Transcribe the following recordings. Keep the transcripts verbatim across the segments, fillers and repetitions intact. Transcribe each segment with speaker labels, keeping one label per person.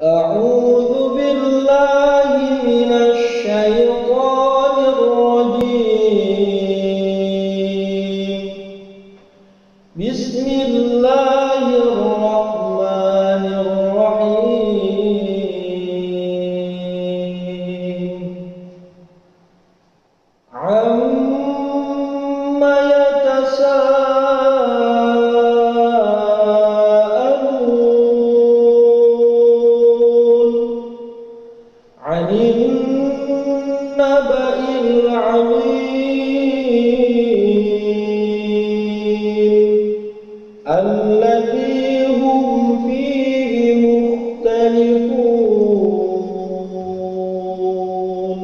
Speaker 1: أعوذ بالله من الشيطان الرجيم. بسم الله الرحمن الرحيم. عما يتساءلون عن النبأ العظيم الذي هم فيه مختلفون.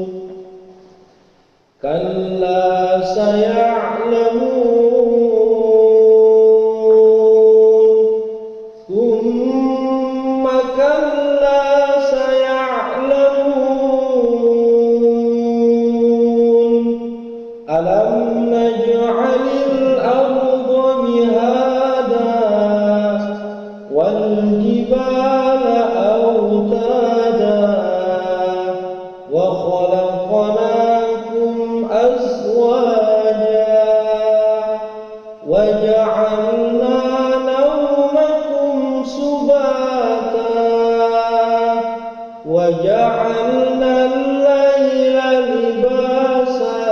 Speaker 1: كلا سيعلمون ثم كلا سيعلمون. ألم نجعل الأرض مهادا والجبال أوتادا وخلقناكم أزواجا وجعلنا نومكم سباتا وجعلنا الليل لباسا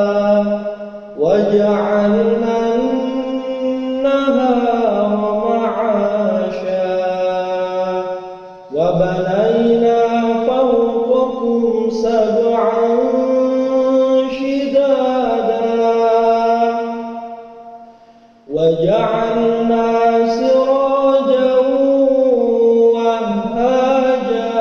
Speaker 1: وجعلنا النهار معاشا وبنينا فوقكم سبعا شدادا وجعلنا سراجا وهاجا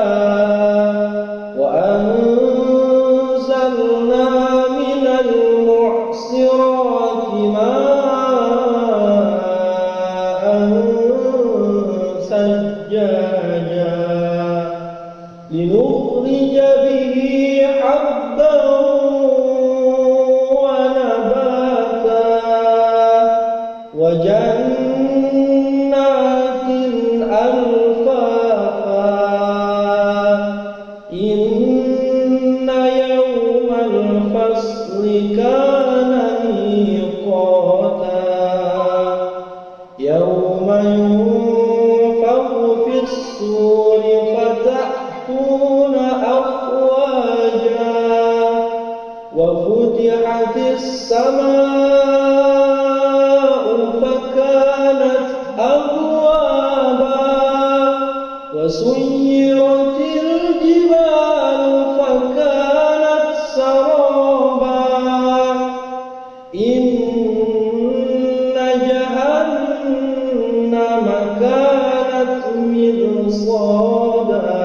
Speaker 1: وأنزلنا من المعصرات ماء ثجاجا لنخرج به حبا ونباتا وجنات ألفافا. إن يوم الفصل كان ميقاتا يوم ينفخ في الصور فتأتون أفواجا وفتحت السماء فكانت أبوابا وسيرت الجبال فكانت سرابا. إن جهنم كانت مرصادا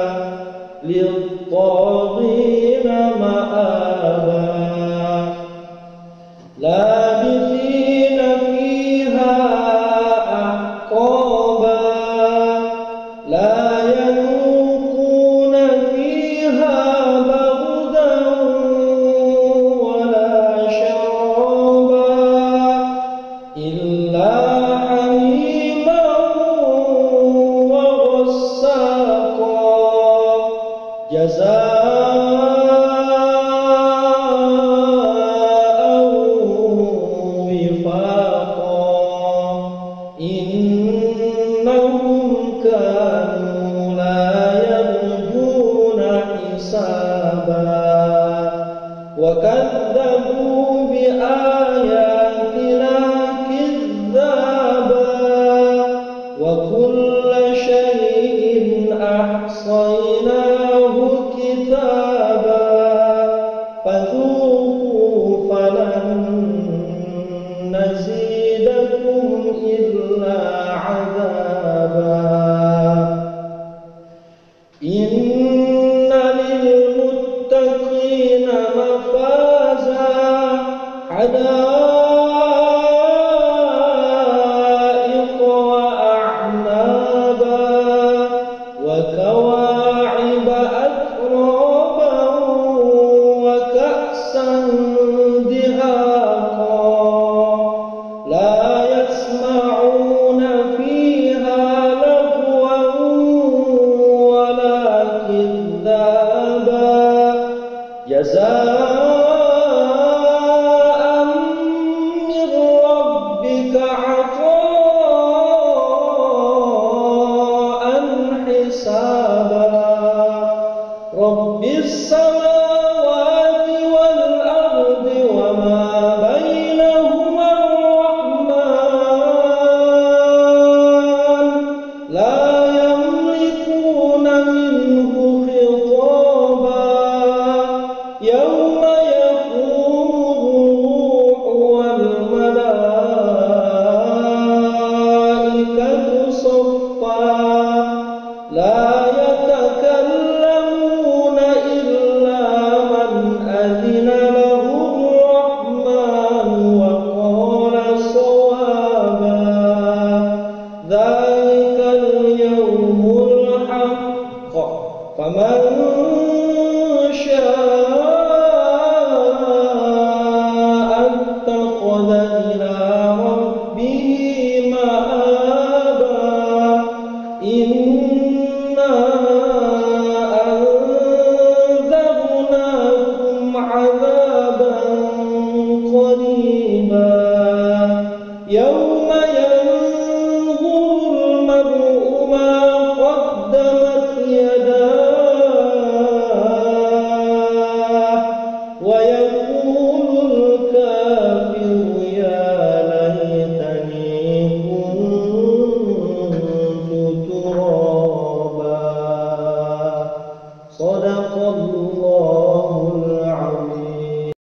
Speaker 1: للطاغين مآبا لابثين فيها أحقابا لا يذوقون فيها بردا ولا شرابا إلا حميما وغساقا جزاء وفاقا. إنهم كانوا جزاء من ربك عطاء حسابا رب السماوات والأرض وما بينهما الرحمن لا يملكون منه خطابا يوم يقوم الروح والملائكة صفا لا يتكلمون إلا من أذن له الرحمن وقال صوابا ذلك اليوم الحق فمن شاء اتخذ إلى ربه مآبا إنا أنذرناكم عذابا قريبا يوم